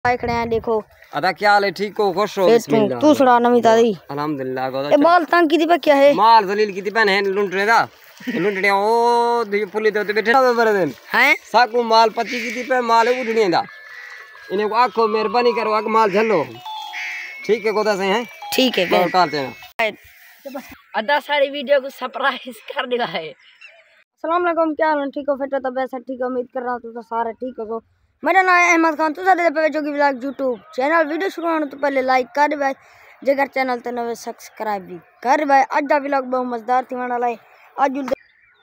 खड़े हैं देखो। अदा क्या हाल है? ठीक हो? खुश हो? तू सुना नवी ताजी? अल्हम्दुलिल्लाह। ए माल तंग की पे क्या है? माल जलील की पहन है लुंटने दा लुंटने ओ दी पुली दे बैठे ना बरे दिन हैं साकू माल पति की पे माल उठने दा इन्हें को आखो मेहरबानी करो आक माल झलो ठीक है कोदा से हैं ठीक है और काल से अदा सारी वीडियो को सरप्राइज कर दिया है। अस्सलाम वालेकुम, क्या हाल है? ठीक हो? फिट हो? तबीयत सब ठीक है? उम्मीद कर रहा हूँ तो सारे ठीक हो। मेरा नाम है अहमद खान। तो सारे पे जो कि ब्लॉग यूट्यूब चैनल वीडियो शुरू होने तो पहले लाइक कर भाई, जेकर चैनल ते नवे सब्सक्राइब भी कर भाई। आज का ब्लॉग बहुत मजेदार थी वाला है। आज जुलदे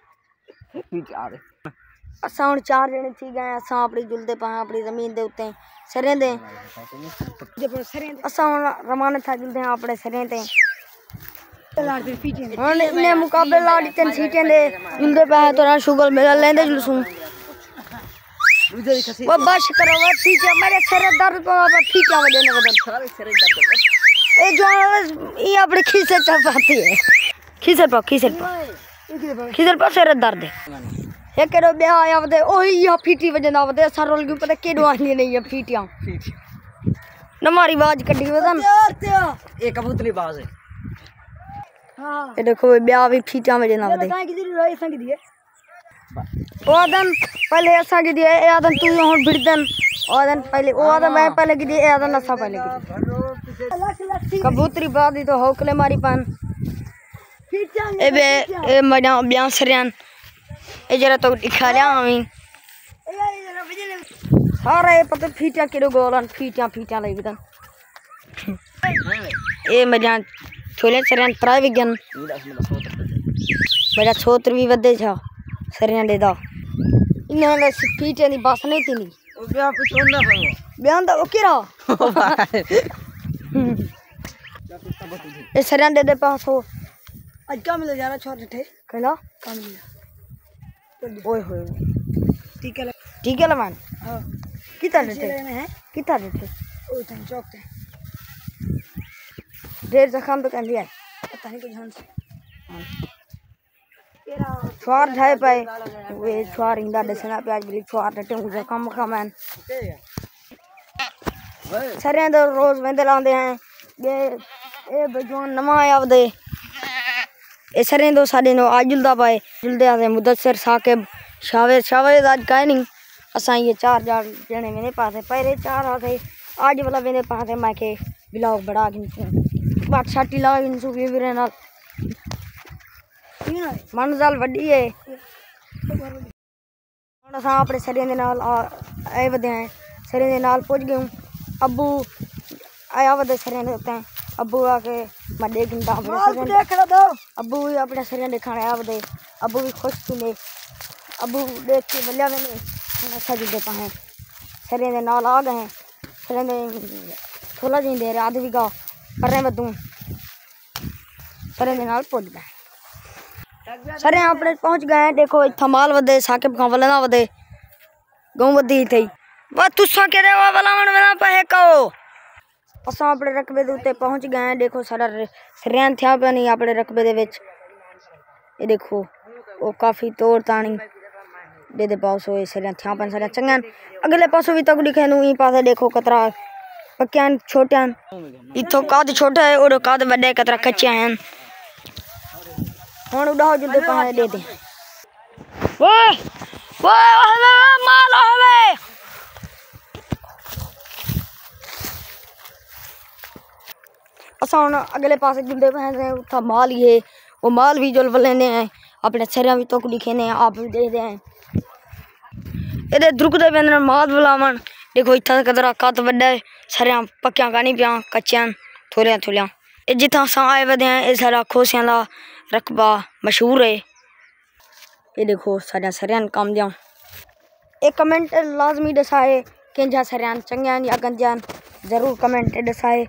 असा हुन 4 जने थी गए असा अपनी जुलदे पा अपनी जमीन दे उत्ते सरें दे असा हुन रवाना था जुलदे अपने सरें ते हुन इन्ने मुकाबले लाड़ी तन सीटें दे जुलदे पे तो ना शुगर मेला लेंदे जुलसू वो बस करो वो ठीक है। मेरे सर दर्द को अब ठीक है वजह ने सारे सर दर्द ए जो ये अपने खीसे चपाती है खीसे पर सर दर्द है ये केड़ो ब्याह आया वदे ओही या फीटी वजह ना वदे सरल के पता केड़ो आनी नहीं है फीटियां न मारी आवाज कड्डी वदन ये कबूतरी बाज है। हां ये देखो ब्याह भी फीटियां वजह ना वदे काई की रोई संग दिए ओदन पहले ऐसा की दिए आदन तू हुन बिड़दन ओदन पहले ओ आदन मैं पहले की दिए आदन नसा पहले की कबूतरी बादी तो होकले मारी पान एबे ए मडा ब्याह सरयान ए जरा तो दिखा लिया हमें सारे पता फीटियां केड़ो गोलन फीटियां लई बिदन ए मजा छोले सरयान ट्राई विगन मेरा छोत्र भी वदे छा सरयान दे दा इन्हें फीटियां दी बस नहीं थी ओ ब्याह पुछोंदा पयो ब्याह दा ओ केरा ए सरयान दे पास हो आज का मिले जा रहा छोड़ थे कहला का मिले ओए होए ठीक है लमान हां कितना देते हैं कितना देते ओ तन चौक थे देर जखम तो कर लिया पता नहीं कुछ से तेरा छुआर जाए पाए वे छुआर इंदा दसना प्याज बिली छुआर डटे मुझे कम खामन सरे तो रोज वेंदे लांदे हैं ये बजवान नवा आया वदे ए सरे तो साडे नो आज जुलदा पाए जुलदे आसे मुदस्सिर साकिब शावेद आज काहे नहीं असा ये 4 जने मेरे पास है पहले 4 आते आज वाला मेरे पास है मैं के ब्लॉग बड़ा गिन बात छाटी ला गिन सु वीरे नाल मंजल वड्डी है हुन असा अपने सरे दे नाल आए वदे हैं सरे दे नाल पहुंच गए अब्बू आया वदे सरे दे उत्ते अब्बू आके मैं देख गिनता अब्बू भी अपने सरे दिखाने आया वदे अब्बू भी खुश थे अब्बू देख के बल्ला मैंने अच्छा जुलदे पा हैं सरे दे नाल आ गए सरे दे थोड़ा जी दे रात भी गा पर बदू सरे दे नाल पहुंच गए सरे अपने पहुंच गए। देखो इत्था माल वदे साकिब खां वलना वदे गऊ वदी थई वा तुसा केरे वा वलावन वना पे कहो असा अपने रकबे दे उत्ते पहुंच गए। देखो सारा सरयान थिया पे नहीं अपने रकबे दे विच ये देखो वो काफी तोड़ ताणी दे पास होए सरयान थिया पे सरयान चंगन अगले पासों भी तक दिखे नु ई पासे देखो कतरा पक्यान छोट्यान इथो काद छोटा है और काद बड़े कतरा कच्चे हैं हुन उड़ाओ जुदे पाए दे दे वो माल हवे असा हुन अगले पासे जुदे पाए उठा माल ये वो माल भी जुल लेने हैं अपने सरिया भी तो लिखे ने आप भी दे दे इधर द्रुकदे बेंदर माल बुलावन देखो इतना कदरा कत बड़ा सरिया पक्या का नहीं पिया कच्चा थोड़िया ए जिथा असा आए वदे हैं ये सारा खोसियां ला रकबा मशहूर है। ये देखो सारा सरियान काम दिया एक कमेंट लाजमी दसाए केंजा सरियान चंगियान या गंजान जरूर कमेंट दसाए।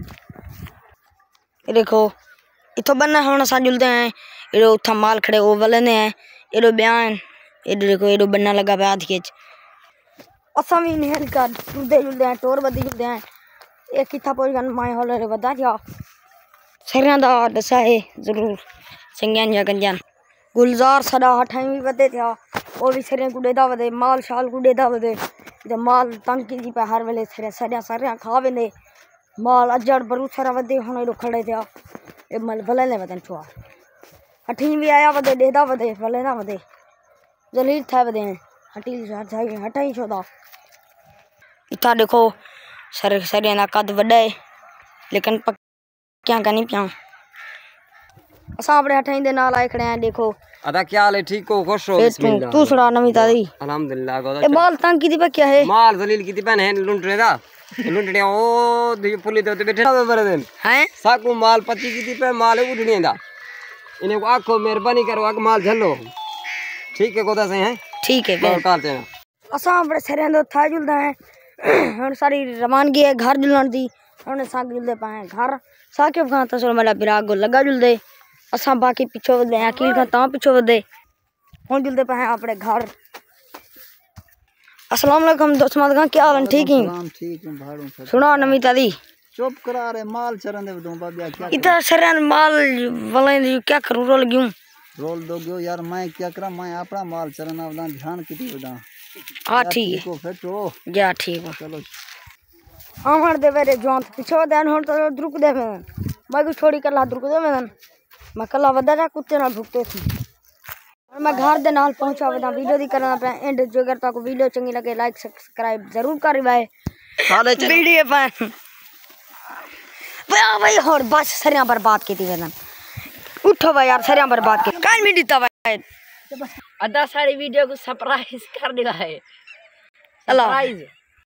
ये देखो इथो बनना हुन असा जुलदे हैं एडो उथा माल खड़े ओ वलने हैं एडो बयान एडो देखो एडो बनना लगा पे आध के असा भी नहीं का जुलदे हैं टोर बदी जुलदे हैं एक किथा पहुंच गन माय हॉल रे वदा जा सरियां दा दसा है जरूर चंगियान या गंजान गुलजार सदा हठाई भी वदे था वो भी सरियां कुड़े दा वदे माल शाल कुड़े दा वदे ते माल तंग की पे हर वेले सरिया सरिया खा वेंदे माल अजड़ बरू सारा वधे हुन एडो खड़े थिया ए मल भले ने वदन छुआ हठी भी आया वधे डेदा वधे भले ना वधे जलील था वधे हटी जाई हटाई छोदा इतना देखो सरिया ना कद वड़ा है लेकिन क्या करनी पिया असा अपने हठाई दे नाल आए खड़े हैं देखो अदा क्या हाल है ठीक हो खुश हो बिस्मिल्लाह तू सुना नवी ताजी अल्हम्दुलिल्लाह गोदा ए माल तंग की पे क्या है माल जलील की पहन है लुंटने दा लुंटने ओ दी पुली दे बैठे ना बर दिन हैं साकू माल पति की पे माल उड़ने दा इन्हें को आखो मेहरबानी करो आग माल झलो ठीक है गोदा से हैं ठीक है बाल काट देना असा अपने सरिया दे था जुलदा है हुन सारी रवानगी है घर जुलन दी हुन साग जुलदे पाए घर साके खां तसल मेरा बिराग गो लगा जुलदे असा बाकी पिछो वदे अकील का ता पिछो वदे हुन जुलदे पाए अपने घर अस्सलाम वालेकुम दोस्त का क्या हाल है ठीक है ठीक है भाड़ू सुना नमी तादी चुप करा रे माल चरन दे दूं बाबा क्या इधर सरिया माल वाले क्या करूं रोल गयूं रोल दो गयो यार मैं क्या करा मैं अपना माल चरन वाला ध्यान किती वडा हां ठीक है को फेटो या ठीक है चलो हमार दे वेरे जोंत पिछो देन हुन तो द्रुक दे में मैं को छोड़ी कला द्रुक दे में मैं कला वदा कुत्ते ना भुगते थी और मैं घर दे नाल पहुंचा वदा वीडियो दी करना पे एंड जो अगर ताको वीडियो चंगी लगे लाइक सब्सक्राइब जरूर करी भाई साले वीडियो पे भाई और बस सरिया बर्बाद की थी वेदन उठो भाई यार सरिया बर्बाद की कान में दीता भाई अदा सारी वीडियो को सरप्राइज कर दिया है अल्लाह सरप्राइज